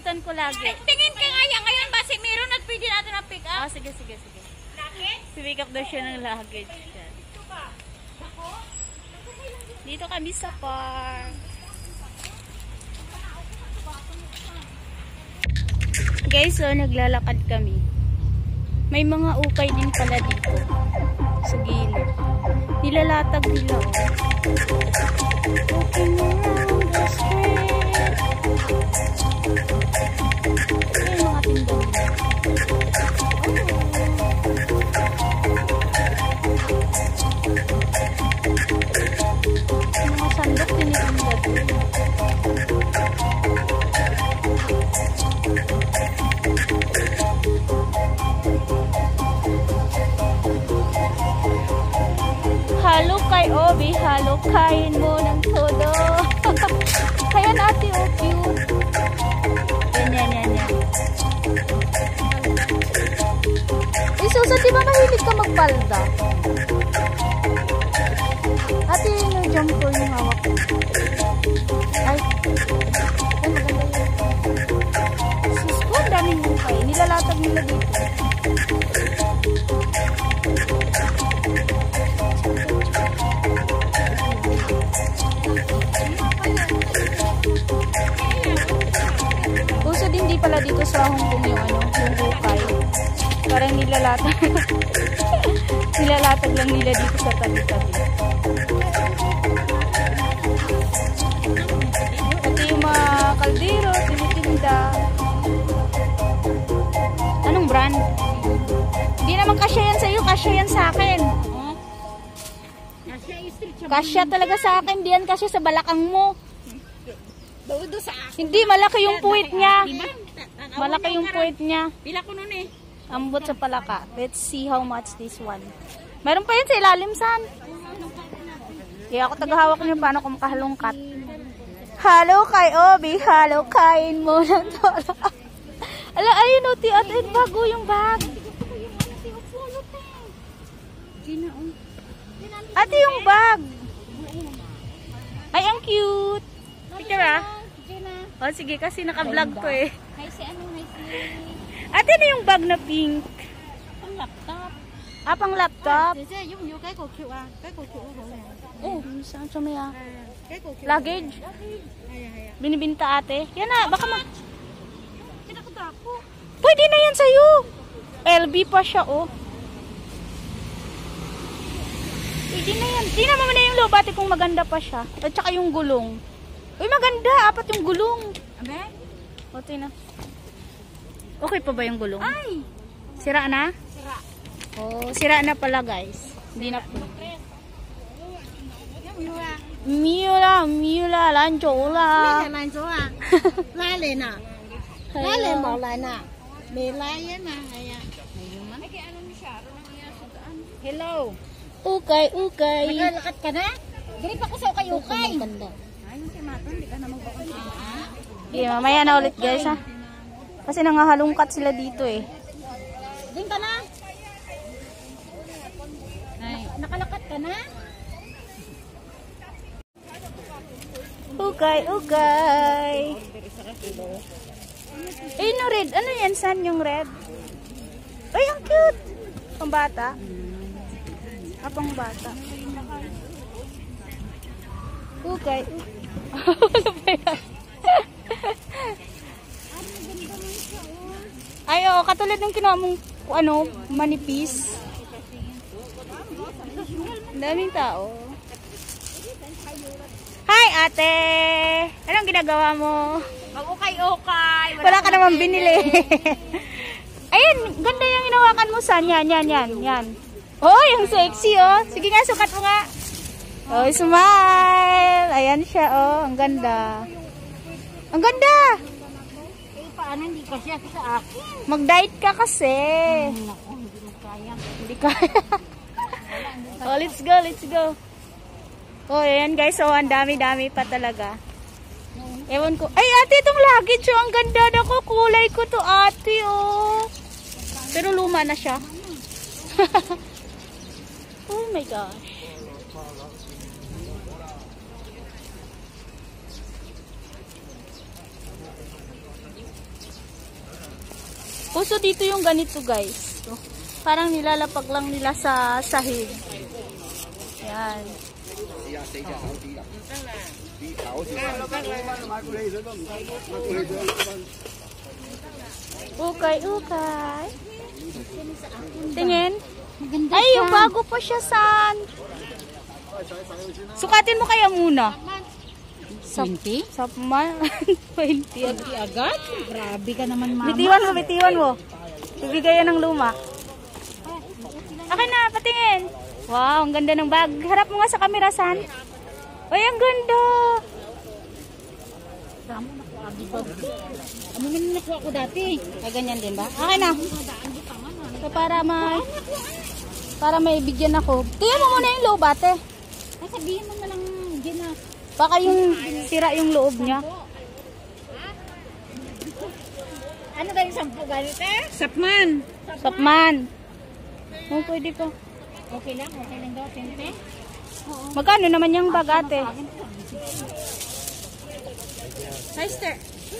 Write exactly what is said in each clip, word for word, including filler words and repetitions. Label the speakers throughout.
Speaker 1: nakakalimutan ko lagi.
Speaker 2: Ay, tingin ka nga yan. Ngayon ba si Miro na pwede natin na pick up?
Speaker 1: Ah, sige, sige, sige.
Speaker 2: Luggage?
Speaker 1: Pick up daw siya ng luggage.
Speaker 2: Dito ka. Ako?
Speaker 1: Dito kami sa park. Guys, so naglalakad kami. May mga ukay din pala dito. Sa gilid. Nilalatag nila. Walking around the street. Ay, mga tindahan. Mga sandok tinitinda dito. Halo kay Obi, halo kain mo ng todo. Kaya natin, oh, cute. Yan, yan, yan, yan. Eh, Susan, di ba mahilig ka magpalda? Ate, yun yung jumper yung hawak ko. Ay, ay, maganda yun. Sus ko, ang daming ukay. Nilalatag nila dito. Uso din di pala dito sa Hong Kong yung ano, yung ukay. Parang nilalatag. Nilalatag lang nila dito sa tabi-tabi. Pati yung mga kaldero, tinitinda. Anong brand? Hindi naman kasya yan sa'yo, kasya yan sa akin. Kasya talaga sa akin, diyan kasya sa balakang mo. Hindi, malaki yung puwit niya. Malaki yung puwit niya.
Speaker 2: Pila ko nun eh.
Speaker 1: Ambot sa palaka. Let's see how much this one. Meron pa yun sa ilalim, San. Kaya ako tagahawak niyo paano kung makahalungkat. Halo kay Obi, halo kain mo ng todo. Ala, ayun o, at ayun, bago yung bag. Ate, yung bag. Ay, ang cute. Picture ah. O, oh, sige, kasi naka-vlog ko eh.
Speaker 2: Hi si ano, hi si...
Speaker 1: Ate, na yung bag na pink?
Speaker 2: Pang laptop.
Speaker 1: Ah, pang laptop?
Speaker 2: Chị sẽ dùng vô cái cột chịu à? Cái cột chịu của này.
Speaker 1: Oh, saan sa may ah?
Speaker 2: Cái cột chịu.
Speaker 1: Luggage?
Speaker 2: Hay hay.
Speaker 1: Binibinta ate. Yan na, baka ma...
Speaker 2: Kinakatak ko.
Speaker 1: Pwede na yan sa'yo. L B pa siya, oh. Pwede na yan. Tingnan mo na yung lobate kung maganda pa siya. At saka yung gulong. Uy, maganda. Apat yung gulong.
Speaker 2: Abe?
Speaker 1: O, tingnan. Okay pa ba yung gulong?
Speaker 2: Ay!
Speaker 1: Sira na?
Speaker 2: Sira.
Speaker 1: Oh, sira na pala, guys. Hindi na po.
Speaker 2: Miula.
Speaker 1: Miula, Miula, lancho la.
Speaker 2: Lan chỗ à? Lai lên à? Lai lên bảo lại nè. Để lai á nè. Hello.
Speaker 1: Ukay, ukay.
Speaker 2: Naglalakad ka na? Dili pa ko sa ukay-ukay.
Speaker 1: Maganda.
Speaker 2: Ayun si Maton, di ka na magbakal.
Speaker 1: Okay, mamaya na ulit, guys, ha. Kasi nangahalungkat sila dito, eh.
Speaker 2: Din ka na? Ay, nakalakad ka na?
Speaker 1: Ukay, ukay. Eh, no red. Ano yan? Saan yung red? Ay, ang cute. Pang bata. Ah, pang bata. Ukay. Ano ba yan? Ay, oh, katulad ng kinuha mong, ano, manipis. Daming tao. Hi, ate! Anong ginagawa mo?
Speaker 2: Mag-ukay-ukay.
Speaker 1: Wala ka naman binili. Ayun, ganda yung hinawakan mo, San. Yan, yan, yan, yan. Oh, yung sexy, oh. Sige nga, sukat mo nga. Oh, smile. Ayan siya, oh. Ang ganda. Ang ganda.
Speaker 2: Eh, paano hindi kasi ako sa akin?
Speaker 1: Mag-diet ka kasi.
Speaker 2: Naku, hindi mo kaya.
Speaker 1: Hindi kaya. Oh, let's go, let's go. Oh, ayan guys. So, ang dami-dami pa talaga. Ewan ko. Ay, ate, itong luggage. Oh, ang ganda na ko. Kulay ko to, ate, oh. Pero luma na siya. Oh my gosh. Puso dito yung ganito guys. Parang nilalapag lang nila sa sahig. Yan. Ukay, ukay. Tingin. Ay, yung bago pa siya, San. Sukatin mo kaya muna.
Speaker 2: twenty?
Speaker 1: Sa man. twenty.
Speaker 2: twenty agad? Grabe ka naman, mama.
Speaker 1: Bitiwan mo, bitiwan mo. Bibigay yan ng luma. Akin na, patingin. Wow, ang ganda ng bag. Harap mo nga sa camera, San. Ay, ang ganda.
Speaker 2: Ano man nakuha ko dati?
Speaker 1: Ay, ganyan din ba? Akin na. So, para may... Para may bigyan ako. Tingnan mo muna yung loob, ate.
Speaker 2: Ay, sabihin mo na lang, Gina.
Speaker 1: Baka yung sira yung loob niya.
Speaker 2: Ano ba yung sampu ganito? Sapman.
Speaker 1: Sapman. Oh, pwede pa.
Speaker 2: Okay lang, okay lang daw, tente.
Speaker 1: Magkano naman yung bag, ate?
Speaker 2: Sister.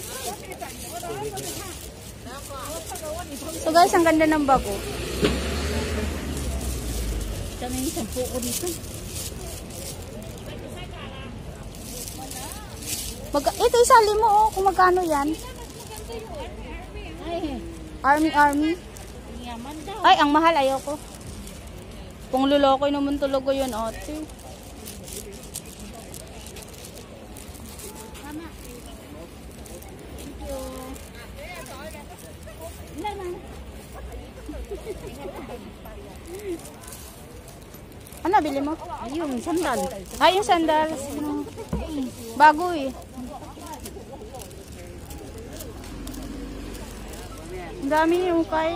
Speaker 1: So guys, ang ganda ng bag, oh.
Speaker 2: Dami yung sampu ko dito.
Speaker 1: Mag ito isali mo, oh, kung magkano yan.
Speaker 2: Ay,
Speaker 1: Army, army.
Speaker 2: yaman daw.
Speaker 1: Ay, ang mahal, ayoko. Kung lulokoy naman talaga yun, ate.
Speaker 2: Tama. Thank you. Ilan na?
Speaker 1: Ano, bili mo?
Speaker 2: Yung sandal.
Speaker 1: Ay, yung sandals. Bago eh. Ang dami yung kay.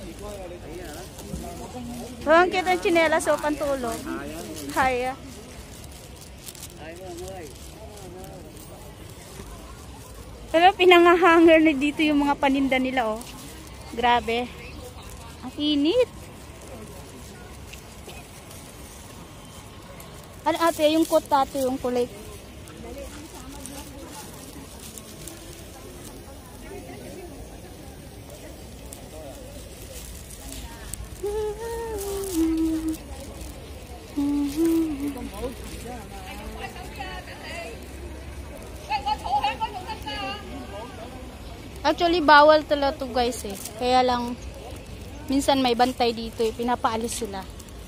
Speaker 1: Ang cute ang tsinelas o pantulog. Haya. Pero pinangahanger na dito yung mga paninda nila, oh. Grabe. Ang init. Ano ate, yung coat ate, yung kulay. Actually, bawal talaga to guys eh. Kaya lang, minsan may bantay dito eh. Pinapaalis sila.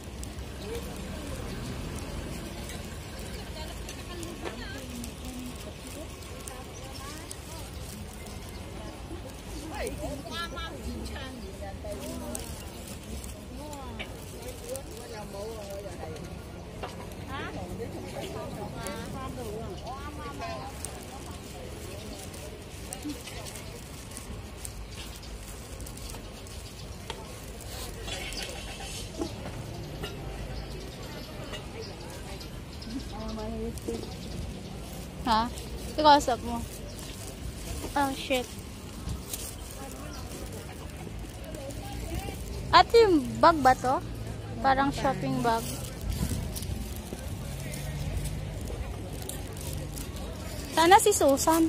Speaker 1: Ha? Ikasap mo. Oh, shit. Ate, yung bag ba to? Parang shopping bag. Sana si Susan.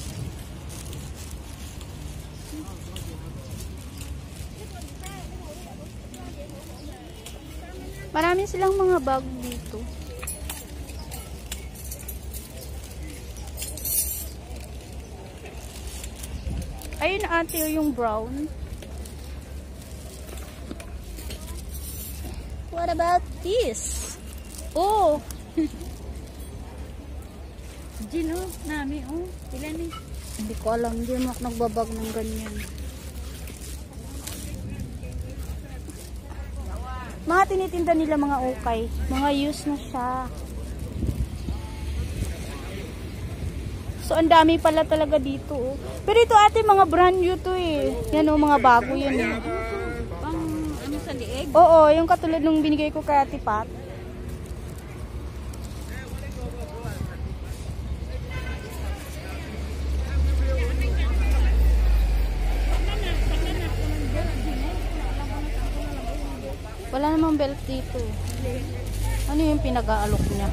Speaker 1: Marami silang mga bag dito. Ayun ate, yung brown. What about this? Oh!
Speaker 2: Gino, nami, oh. Ilan eh?
Speaker 1: Hindi ko alam. Hindi mo ako nagbabag ng ganyan. Mga tinitinda nila mga ukay. Mga used na siya. So, ang dami pala talaga dito, oh. Pero ito ate, mga brand new to eh. Yan oh, mga bago yun eh.
Speaker 2: Pang, ano sa lieg?
Speaker 1: Oo, yung katulad nung binigay ko kay Ate Pat. Wala namang belt dito. Ano yung pinag-aalok niya?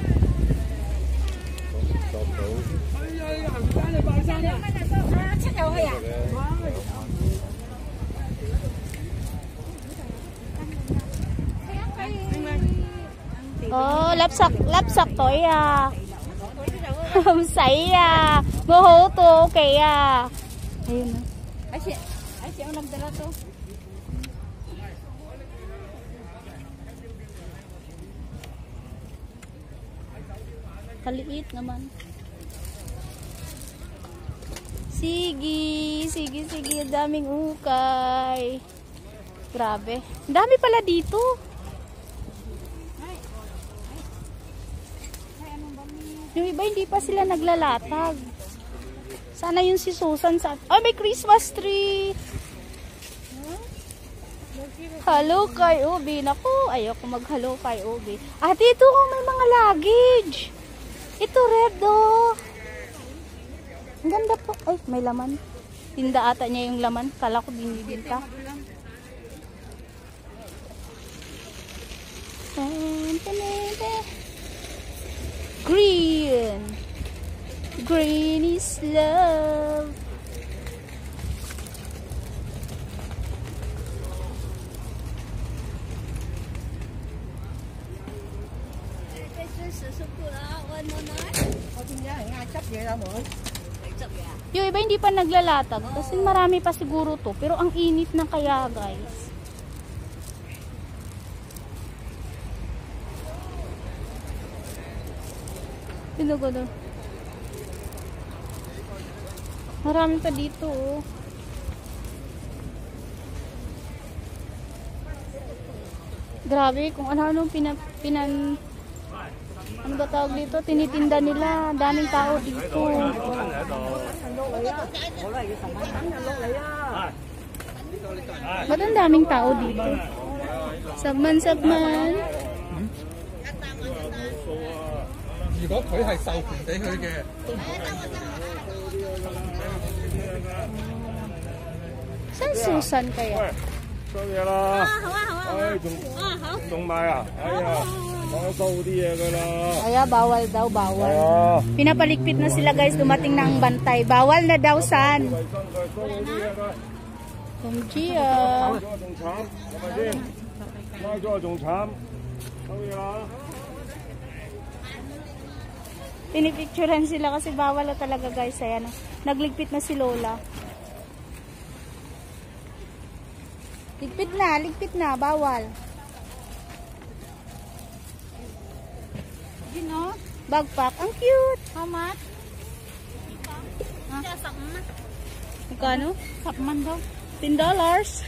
Speaker 1: lapsak, lapsak to ya. Saya. Boho to, okay ya. Ayun na.
Speaker 2: Ay, siya, ay, siya ang nagdala to.
Speaker 1: Kaliit naman. Sige, sige, sige. Daming ukay. Grabe. Ang dami pala dito. Yung iba hindi pa sila naglalatag. Sana yung si Susan sa... Ay, may Christmas tree! Hello kay Ubi. Naku, ayoko mag-hello kay Ubi. Ah, dito oh, may mga luggage. Ito red oh. Ang ganda po. Ay, may laman. Tinda ata niya yung laman. Kala ko binibinta. Green. Green is love. Yung iba hindi pa naglalatag kasi marami pa siguro to, pero ang init na kaya guys. Sino ko doon? Marami pa dito oh. Grabe kung ano-ano pinan, pinan ano ba tawag dito? Tinitinda nila. Daming tao dito. Ba't ang daming tao dito? Sagman, sagman.
Speaker 3: 如果佢係授權俾佢嘅，
Speaker 1: Saan Susan kaya?
Speaker 3: 收嘢啦！啊，好啊，好啊，唉，仲啊好，仲買啊？哎呀，講收啲嘢㗎啦。
Speaker 1: Kaya bawal daw, bawal.
Speaker 3: Ah.
Speaker 1: Pinapaligpit na sila guys, dumating na ang bantay. Bawal na daw san. Kumji ah.
Speaker 3: 咗仲慘，係咪先？拉咗仲慘，收嘢啦！
Speaker 1: Pinipicturean sila kasi bawal na talaga guys. Ayan, nagligpit na si Lola. Ligpit na, ligpit na, bawal. You know, backpack, ang cute. How much? Ah. Magkano? Sakman daw. ten dollars.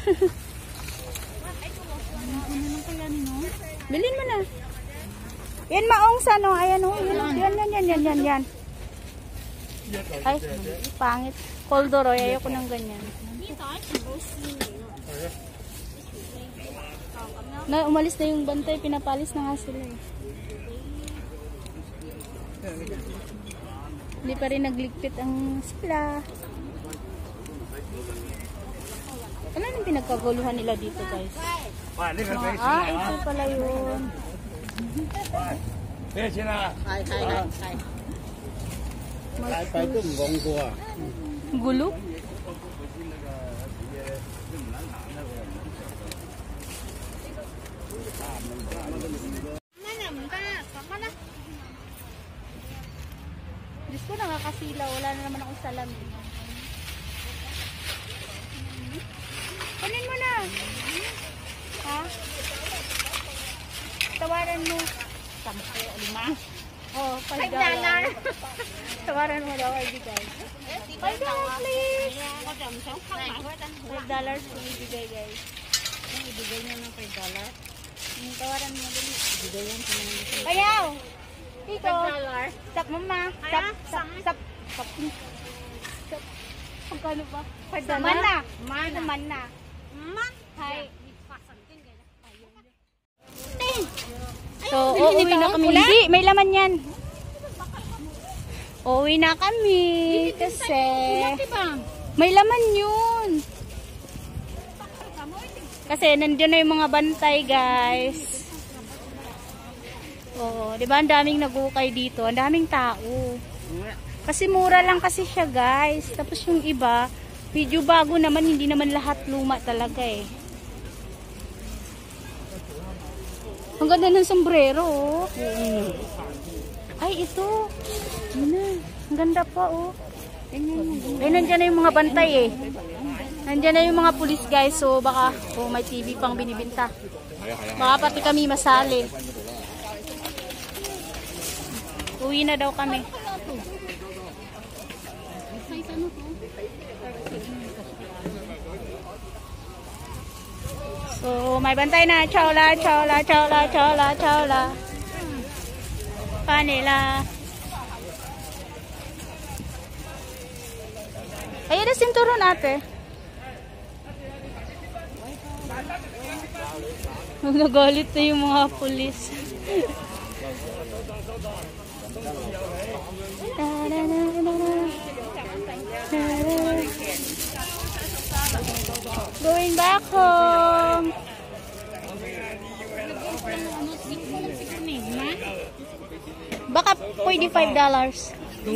Speaker 1: Bilhin mo na. Yan maong sa no, ayan oh. Yan, yan, yan, yan, yan, yan. Ay, pangit. Coldoroy, ayoko ng ganyan. Na, umalis na yung bantay, pinapalis na nga sila eh. Hindi pa rin nagligpit ang sila. Ano yung pinagkaguluhan nila dito guys? Ah, ah ito pala yun.
Speaker 3: 咩錢啊？
Speaker 2: 係係係係。
Speaker 3: 大幣都唔講過啊！
Speaker 1: Gulo? Diyos ko, nakakasilaw. Wala na naman akong salamin. Kunin mo na. Ha? Tawaran mo. Sampo, lima. Oh, five dollars. Tawaran mo daw, R D guys. five dollars please. five dollars kung ibigay guys. Ibigay niya ng five dollars. Tawaran mo din. Ibigay yan. Ayaw! Dito. five dollars. Sap mama. Sap, sap, sap. Sap. Sap. Pagkano ba? five dollars. Mana. Mana. Mana. Man. Hi. So, uuwi na kami. Hindi, may laman yan. Uuwi na kami. Kasi may laman yun. Kasi nandiyan na yung mga bantay, guys. Oh, di ba ang daming nag-ukay dito? Ang daming tao. Kasi mura lang kasi siya, guys. Tapos yung iba, medyo bago naman, hindi naman lahat luma talaga eh. Ang ganda ng sombrero, oh. Ay, ito. Ang ganda pa, oh. Ay, nandyan na yung mga bantay, eh. Nandyan na yung mga pulis, guys. So, baka, oh, may T V pang binibinta. Baka pati kami masali. Uwi na daw kami. So, may bantay na. Chawla, chawla, chawla, chawla, chawla. Kanila. Ayun na sinturon, ate. Nagalit na yung mga pulis. Going back home. Baka forty-five dollars.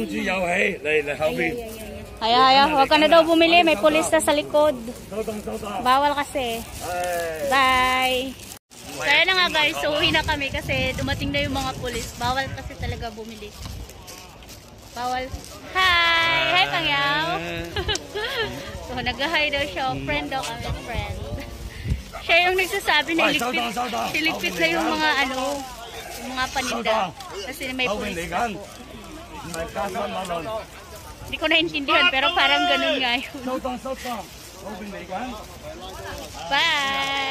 Speaker 1: Haya, haya. Huwag ka na daw bumili. May pulis na sa likod. Bawal kasi. Bye. Kaya na nga guys, so uwi na kami kasi dumating na yung mga pulis. Bawal kasi talaga bumili. Bawal. Hi! Hi, Pangyaw! So, nag-hi daw siya. Friend daw kami, friend. Siya yung nagsasabi na iligpit, iligpit na yung mga ano, yung mga paninda. Kasi may pulis na po. Hindi ko naintindihan pero parang ganun nga yun. Bye!